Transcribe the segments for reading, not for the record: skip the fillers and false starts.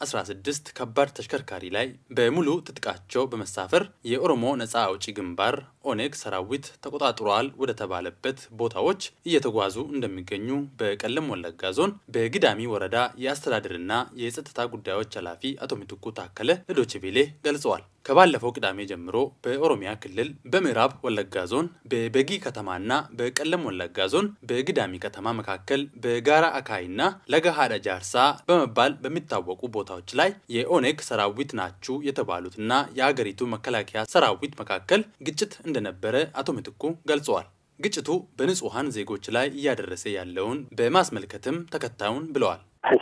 16 ከባድ ተሽከርካሪ ላይ በሙሉ ትጥቃቸው በመሳፈር የኦሮሞ ነፃ አውጪ ግንባር ኦነግ ሰራዊት ተቆጣጥሯል ወደ ተባለበት ቦታዎች እየተጓዙ እንደሚገኙ በቀለም ወለጋ ዞን በግዳሚ ወረዳ የአስተዳደርና የጸጥታ ጉዳዮች ኃላፊ አቶ ሚቱኩ ታከለ ለዶችቬሌ ገልጸዋል። ከባለፈው ቅዳሜ ጀምሮ በኦሮሚያ ክልል በምዕራብ ወለጋ ዞን በበጊ ከተማና በቀለም ወለጋ ዞን በግዳሚ ከተማ መካከል በጋራ አካይና ለገሃዳ ጃርሳ በመባል በሚታወቁ ቦታዎች ላይ የኦነግ ሰራዊት ናችሁ የተባሉትና የሀገሪቱ መከላከያ ሰራዊት መካከል ግጭት እንደነበረ አቶ ሚቱኩ ገልጸዋል። ግጭቱ በንጹሃን ዜጎች ላይ እያደረሰ ያለውን በማስመልከትም ተከታዩን ብለዋል።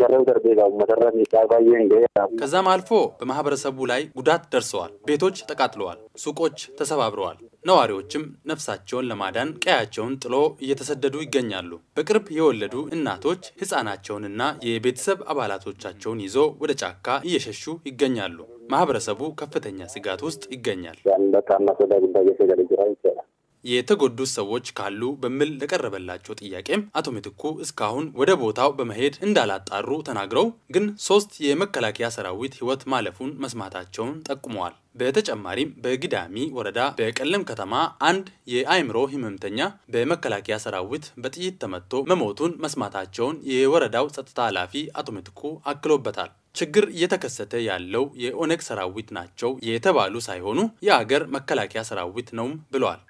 ከዛም አልፎ በማህበረሰቡ ላይ ጉዳት ደርሰዋል። ቤቶች ተቃጥለዋል፣ ሱቆች ተሰባብረዋል። ነዋሪዎችም ነፍሳቸውን ለማዳን ቀያቸውን ጥሎ እየተሰደዱ ይገኛሉ። በቅርብ የወለዱ እናቶች ህፃናቸውንና የቤተሰብ አባላቶቻቸውን ይዞ ወደ ጫካ እየሸሹ ይገኛሉ። ማህበረሰቡ ከፍተኛ ስጋት ውስጥ ይገኛል። የተጎዱ ሰዎች ካሉ በሚል ለቀረበላቸው ጥያቄም አቶ ሚቱኩ እስካሁን ወደ ቦታው በመሄድ እንዳላጣሩ ተናግረው ግን 3 የመከላከያ ሰራዊት ህይወት ማለፉን መስማታቸውን ጠቁመዋል። በተጨማሪም በግዳሚ ወረዳ በቀለም ከተማ አንድ የአይምሮ ህመምተኛ በመከላከያ ሰራዊት በጥይት ተመቶ መሞቱን መስማታቸውን የወረዳው ጸጥታ ኃላፊ አቶ ሚቱኩ አክሎበታል። ችግር እየተከሰተ ያለው የኦነግ ሰራዊት ናቸው የተባሉ ሳይሆኑ የሀገር መከላከያ ሰራዊት ነው ብለዋል።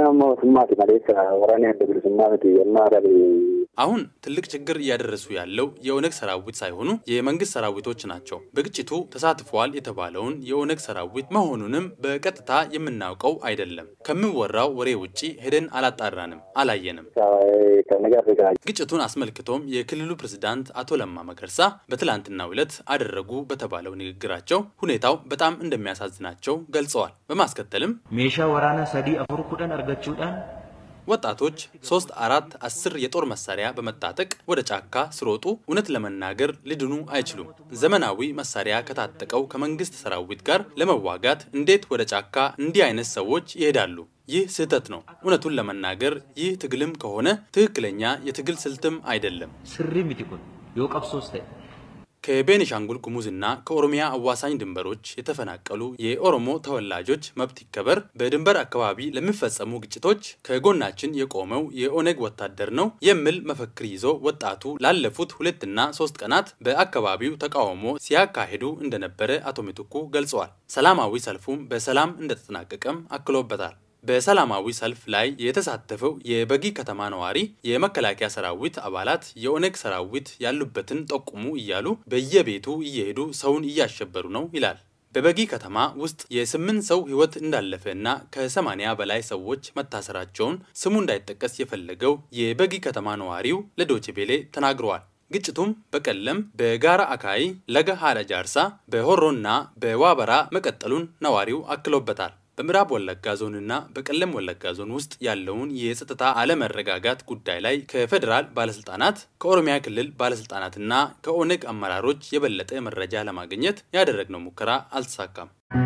አሁን ትልቅ ችግር እያደረሱ ያለው የኦነግ ሰራዊት ሳይሆኑ የመንግስት ሰራዊቶች ናቸው። በግጭቱ ተሳትፈዋል የተባለውን የኦነግ ሰራዊት መሆኑንም በቀጥታ የምናውቀው አይደለም። ከሚወራው ወሬ ውጪ ሄደን አላጣራንም፣ አላየንም። ግጭቱን አስመልክቶም የክልሉ ፕሬዝዳንት አቶ ለማ መገርሳ በትላንትናው ዕለት አደረጉ በተባለው ንግግራቸው ሁኔታው በጣም እንደሚያሳዝናቸው ገልጸዋል። በማስከተልም ሜሻ ወራና ሰዲ አፍሩ ኩዳን አርጋቹዳን ወጣቶች 3፣ 4፣ 10 የጦር መሳሪያ በመታጠቅ ወደ ጫካ ስሮጡ እውነት ለመናገር ሊድኑ አይችሉም። ዘመናዊ መሳሪያ ከታጠቀው ከመንግስት ሰራዊት ጋር ለመዋጋት እንዴት ወደ ጫካ እንዲህ አይነት ሰዎች ይሄዳሉ? ይህ ስህተት ነው። እውነቱን ለመናገር ይህ ትግልም ከሆነ ትክክለኛ የትግል ስልትም አይደለም። ስሪም ይትኩን የቀብሶስተ ከቤኒሻንጉል ጉሙዝና ከኦሮሚያ አዋሳኝ ድንበሮች የተፈናቀሉ የኦሮሞ ተወላጆች መብት ይከበር፣ በድንበር አካባቢ ለሚፈጸሙ ግጭቶች ከጎናችን የቆመው የኦነግ ወታደር ነው የሚል መፈክር ይዞ ወጣቱ ላለፉት 2 እና 3 ቀናት በአካባቢው ተቃውሞ ሲያካሂዱ እንደነበረ አቶ ሚቱኩ ገልጸዋል። ሰላማዊ ሰልፉም በሰላም እንደተጠናቀቀም አክሎበታል። በሰላማዊ ሰልፍ ላይ የተሳተፈው የበጊ ከተማ ነዋሪ የመከላከያ ሰራዊት አባላት የኦነግ ሰራዊት ያሉበትን ጠቁሙ እያሉ በየቤቱ እየሄዱ ሰውን እያሸበሩ ነው ይላል። በበጊ ከተማ ውስጥ የ8 ሰው ህይወት እንዳለፈና ከ80 በላይ ሰዎች መታሰራቸውን ስሙ እንዳይጠቀስ የፈለገው የበጊ ከተማ ነዋሪው ለዶችቬሌ ተናግረዋል። ግጭቱም በቀለም በጋራ አካይ ለገሃዳ ጃርሳ በሆሮና በዋበራ መቀጠሉን ነዋሪው አክሎበታል። በምዕራብ ወለጋ ዞንና በቀለም ወለጋ ዞን ውስጥ ያለውን የጸጥታ አለመረጋጋት ጉዳይ ላይ ከፌደራል ባለስልጣናት፣ ከኦሮሚያ ክልል ባለስልጣናትና ከኦነግ አመራሮች የበለጠ መረጃ ለማግኘት ያደረግነው ሙከራ አልተሳካም።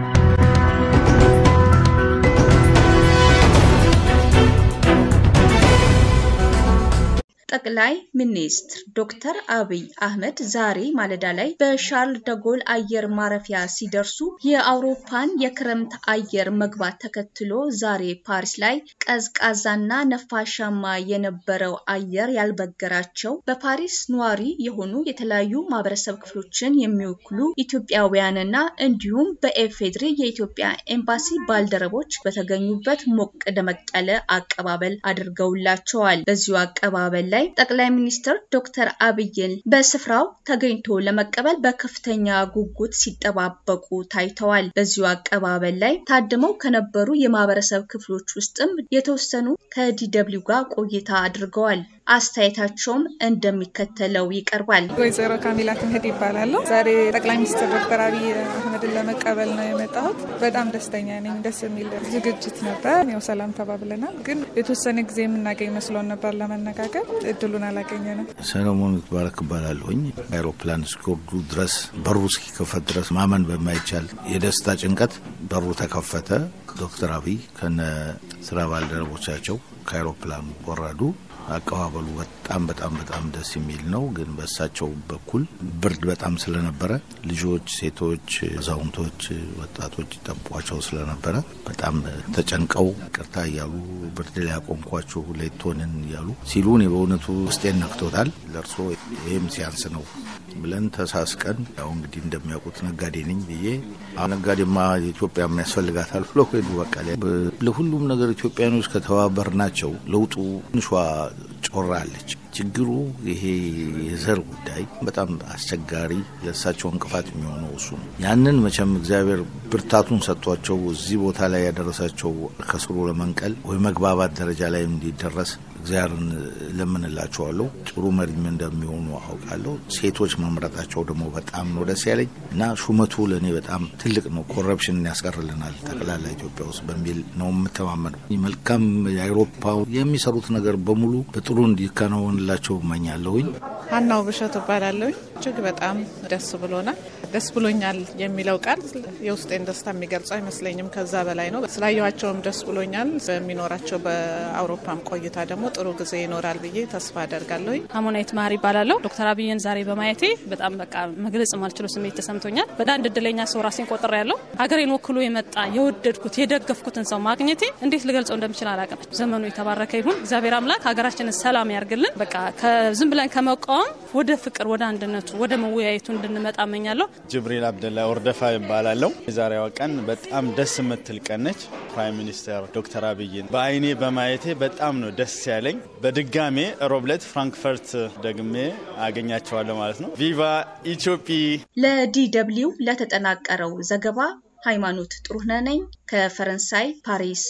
ጠቅላይ ሚኒስትር ዶክተር አብይ አህመድ ዛሬ ማለዳ ላይ በሻርል ደጎል አየር ማረፊያ ሲደርሱ የአውሮፓን የክረምት አየር መግባት ተከትሎ ዛሬ ፓሪስ ላይ ቀዝቃዛና ነፋሻማ የነበረው አየር ያልበገራቸው በፓሪስ ነዋሪ የሆኑ የተለያዩ ማህበረሰብ ክፍሎችን የሚወክሉ ኢትዮጵያውያንና እንዲሁም በኤፌድሪ የኢትዮጵያ ኤምባሲ ባልደረቦች በተገኙበት ሞቅ ደመቅ ያለ አቀባበል አድርገውላቸዋል። በዚሁ አቀባበል ላይ ጠቅላይ ሚኒስትር ዶክተር አብይን በስፍራው ተገኝቶ ለመቀበል በከፍተኛ ጉጉት ሲጠባበቁ ታይተዋል። በዚሁ አቀባበል ላይ ታድመው ከነበሩ የማህበረሰብ ክፍሎች ውስጥም የተወሰኑ ከዲደብሊው ጋር ቆይታ አድርገዋል። አስተያየታቸውም እንደሚከተለው ይቀርባል። ወይዘሮ ካሚላ ትምህርት ይባላል። ዛሬ ጠቅላይ ሚኒስትር ዶክተር አብይ አህመድን ለመቀበል ነው የመጣሁት። በጣም ደስተኛ ነኝ። ደስ የሚል ዝግጅት ነበር። ያው ሰላም ተባብለናል። ግን የተወሰነ ጊዜ የምናገኝ መስሎን ነበር ለመነጋገር፣ እድሉን አላገኘንም። ሰለሞን ባረክ ባላልሆኝ አይሮፕላን እስኪወርዱ ድረስ በሩ እስኪከፈት ድረስ ማመን በማይቻል የደስታ ጭንቀት በሩ ተከፈተ። ዶክተር አብይ ከነ ስራ ባልደረቦቻቸው ከአይሮፕላኑ ወረዱ። አቀባበሉ በጣም ደስ የሚል ነው። ግን በእሳቸው በኩል ብርድ በጣም ስለነበረ ልጆች፣ ሴቶች፣ አዛውንቶች፣ ወጣቶች ይጠብቋቸው ስለነበረ በጣም ተጨንቀው ቅርታ እያሉ ብርድ ላይ ያቆምኳቸው ሌቶንን እያሉ ሲሉን በእውነቱ ውስጤን ነክቶታል። ለርሶ ይሄም ሲያንስ ነው ብለን ተሳስቀን ያው እንግዲህ እንደሚያውቁት ነጋዴ ነኝ ብዬ ነጋዴማ ኢትዮጵያ የሚያስፈልጋታል ብሎ ሄዱ። በቃ ለሁሉም ነገር ኢትዮጵያኖች ከተባበርናቸው ለውጡ ንሿ ጮራለች። ችግሩ ይሄ የዘር ጉዳይ በጣም አስቸጋሪ ለሳቸው እንቅፋት የሚሆነው እሱ ነው። ያንን መቼም እግዚአብሔር ብርታቱን ሰጥቷቸው እዚህ ቦታ ላይ ያደረሳቸው ከስሩ ለመንቀል ወይ መግባባት ደረጃ ላይ እንዲደረስ እግዚአብሔርን ለምንላቸዋለሁ። ጥሩ መሪም እንደሚሆኑ አውቃለሁ። ሴቶች መምረጣቸው ደግሞ በጣም ነው ደስ ያለኝ እና ሹመቱ ለኔ በጣም ትልቅ ነው። ኮረፕሽን ያስቀርልናል ጠቅላላ ኢትዮጵያ ውስጥ በሚል ነው የምተማመነው። መልካም የአውሮፓ የሚሰሩት ነገር በሙሉ በጥሩ እንዲከናወንላቸው እመኛለሁኝ። ሀናው ብሸት እባላለሁ። እጅግ በጣም ደስ ብሎናል። ደስ ብሎኛል የሚለው ቃል የውስጤን ደስታ የሚገልጽ አይመስለኝም። ከዛ በላይ ነው። ስላየኋቸውም ደስ ብሎኛል። በሚኖራቸው በአውሮፓም ቆይታ ደግሞ ጥሩ ጊዜ ይኖራል ብዬ ተስፋ አደርጋለሁ። ሀሞናይት ማሪ ይባላለሁ። ዶክተር አብይን ዛሬ በማየቴ በጣም በቃ መግለጽ ማልችለው ስሜት ተሰምቶኛል። በጣም እድለኛ ሰው ራሴን ቆጥሬያለሁ። ሀገሬን ወክሎ የመጣ የወደድኩት የደገፍኩትን ሰው ማግኘቴ እንዴት ልገልጸው እንደምችል አላውቅም። ዘመኑ የተባረከ ይሁን። እግዚአብሔር አምላክ ሀገራችንን ሰላም ያርግልን። በቃ ከዝም ብለን ከመቃወም ወደ ፍቅር፣ ወደ አንድነቱ፣ ወደ መወያየቱ እንድንመጣ እመኛለሁ። ጅብሪል አብደላ ወርደፋ ይባላለሁ። የዛሬዋ ቀን በጣም ደስ የምትል ቀን ነች። ፕራይም ሚኒስተር ዶክተር አብይን በአይኔ በማየቴ በጣም ነው ደስ ያለኝ። በድጋሜ ሮብለት ፍራንክፈርት ደግሜ አገኛቸዋለሁ ማለት ነው። ቪቫ ኢትዮጵያ። ለዲደብሊው ለተጠናቀረው ዘገባ ሃይማኖት ጥሩነህ ነኝ ከፈረንሳይ ፓሪስ።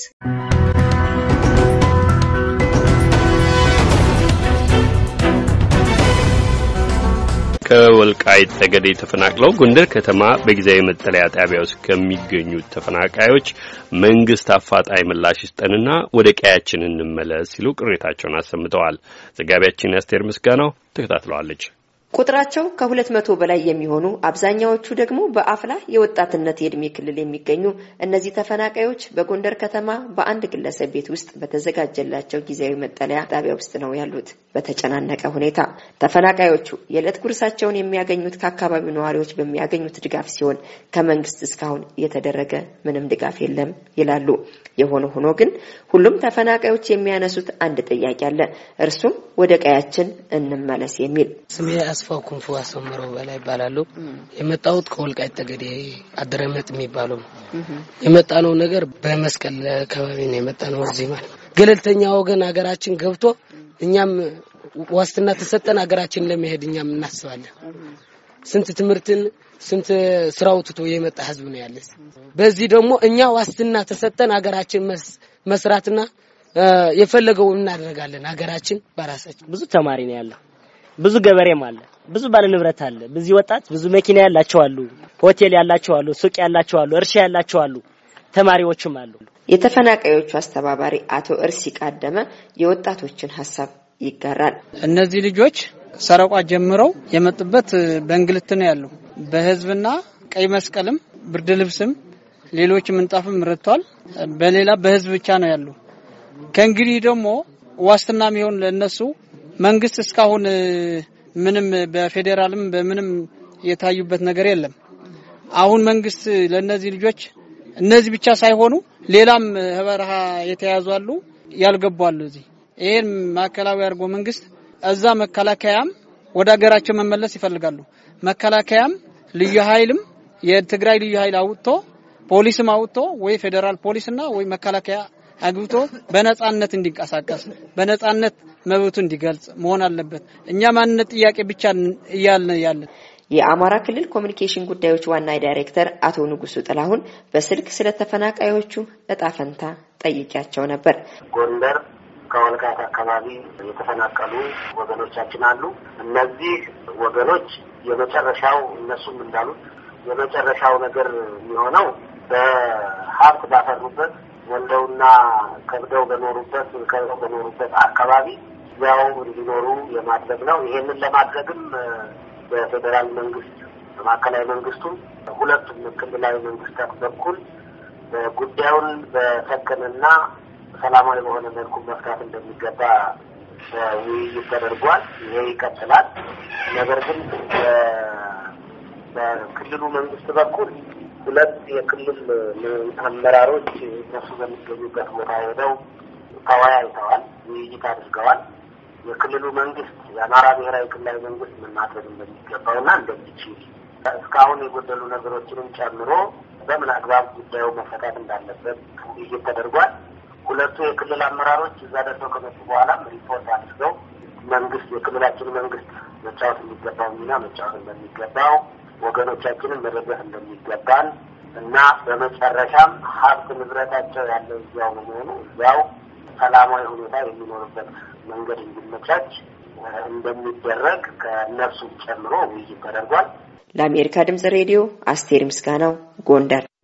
ከወልቃይት ጠገዴ ተፈናቅለው ጎንደር ከተማ በጊዜያዊ መጠለያ ጣቢያ ውስጥ ከሚገኙ ተፈናቃዮች መንግስት አፋጣኝ ምላሽ ይስጠንና ወደ ቀያችን እንመለስ ሲሉ ቅሬታቸውን አሰምተዋል። ዘጋቢያችን አስቴር ምስጋናው ተከታትለዋለች። ቁጥራቸው ከ200 በላይ የሚሆኑ አብዛኛዎቹ ደግሞ በአፍላ የወጣትነት የእድሜ ክልል የሚገኙ እነዚህ ተፈናቃዮች በጎንደር ከተማ በአንድ ግለሰብ ቤት ውስጥ በተዘጋጀላቸው ጊዜያዊ መጠለያ ጣቢያ ውስጥ ነው ያሉት። በተጨናነቀ ሁኔታ ተፈናቃዮቹ የዕለት ጉርሳቸውን የሚያገኙት ከአካባቢው ነዋሪዎች በሚያገኙት ድጋፍ ሲሆን ከመንግስት እስካሁን የተደረገ ምንም ድጋፍ የለም ይላሉ። የሆነ ሆኖ ግን ሁሉም ተፈናቃዮች የሚያነሱት አንድ ጥያቄ አለ። እርሱም ወደ ቀያችን እንመለስ የሚል። ስሜ አስፋው ኩንፉ አሰምረው በላይ ይባላል። የመጣሁት ከወልቃይት ጠገዴ አደረመጥ የሚባለው የመጣነው ነገር በመስቀል አካባቢ ነው የመጣነው። እዚህ ማለት ገለልተኛ ወገን ሀገራችን ገብቶ እኛም ዋስትና ተሰጠን ሀገራችን ለመሄድ እኛም እናስባለን። ስንት ትምርትን ስንት ስራው ትቶ የመጣ ህዝብ ነው ያለስ። በዚህ ደግሞ እኛ ዋስትና ተሰጠን ሀገራችን መስራትና የፈለገው እናደርጋለን። ሀገራችን በራሳችን ብዙ ተማሪ ነው ያለው፣ ብዙ ገበሬም አለ፣ ብዙ ባለ ንብረት አለ፣ ብዙ ወጣት ብዙ መኪና ያላቸው አሉ፣ ሆቴል ያላቸው አሉ፣ ሱቅ ያላቸው አሉ፣ እርሻ ያላቸው አሉ፣ ተማሪዎችም አሉ። የተፈናቃዮቹ አስተባባሪ አቶ እርሲ ቃደመ የወጣቶችን ሐሳብ ይጋራል። እነዚህ ልጆች ሰረቋ ጀምረው የመጡበት በእንግልት ነው ያለው። በህዝብና ቀይ መስቀልም ብርድ ልብስም ሌሎች ምንጣፍም ረጥቷል። በሌላ በህዝብ ብቻ ነው ያለው። ከእንግዲህ ደግሞ ዋስትና የሚሆን ለነሱ መንግስት እስካሁን ምንም በፌደራልም በምንም የታዩበት ነገር የለም። አሁን መንግስት ለነዚህ ልጆች እነዚህ ብቻ ሳይሆኑ ሌላም ህበረሃ የተያዙ አሉ፣ ያልገቡ አሉ። እዚህ ይሄን ማከላዊ አርጎ መንግስት እዛ መከላከያም ወደ ሀገራቸው መመለስ ይፈልጋሉ። መከላከያም ልዩ ኃይልም የትግራይ ልዩ ኃይል አውጥቶ ፖሊስም አውጥቶ ወይ ፌደራል ፖሊስና ወይ መከላከያ አግብቶ በነጻነት እንዲንቀሳቀስ በነጻነት መብቱ እንዲገልጽ መሆን አለበት። እኛ ማንነት ጥያቄ ብቻ ያለን የአማራ ክልል ኮሙኒኬሽን ጉዳዮች ዋና ዳይሬክተር አቶ ንጉሱ ጥላሁን በስልክ ስለተፈናቃዮቹ እጣፈንታ ጠይቂያቸው ነበር። ጎንደር ከወልቃይት አካባቢ የተፈናቀሉ ወገኖቻችን አሉ። እነዚህ ወገኖች የመጨረሻው እነሱም እንዳሉት የመጨረሻው ነገር የሚሆነው በሀብት ባፈሩበት ወልደውና ከብደው በኖሩበት አካባቢ ያው እንዲኖሩ የማድረግ ነው። ይሄንን ለማድረግም በፌደራል መንግስት በማዕከላዊ መንግስቱ ሁለቱም ክልላዊ መንግስታት በኩል ጉዳዩን በሰከነና ሰላማዊ በሆነ መልኩ መፍታት እንደሚገባ ውይይት ተደርጓል። ይሄ ይቀጥላል። ነገር ግን በክልሉ መንግስት በኩል ሁለት የክልል አመራሮች እነሱ በሚገኙበት ቦታ ሄደው ተወያይተዋል፣ ውይይት አድርገዋል። የክልሉ መንግስት የአማራ ብሔራዊ ክልላዊ መንግስት ምን ማድረግ እንደሚገባውና እንደሚችል እስካሁን የጎደሉ ነገሮችንም ጨምሮ በምን አግባብ ጉዳዩ መፈታት እንዳለበት ውይይት ተደርጓል። ሁለቱ የክልል አመራሮች እዛ ደርሰው ከመጡ በኋላ ሪፖርት አድርገው መንግስት የክልላችን መንግስት መጫወት የሚገባው ሚና መጫወት እንደሚገባው ወገኖቻችንን መደገፍ እንደሚገባን እና በመጨረሻም ሀብት ንብረታቸው ያለው እዚያው በመሆኑ እዚያው ሰላማዊ ሁኔታ የሚኖርበት መንገድ እንዲመቻች እንደሚደረግ ከእነሱ ጨምሮ ውይይት ተደርጓል። ለአሜሪካ ድምጽ ሬዲዮ አስቴር ምስጋናው ጎንደር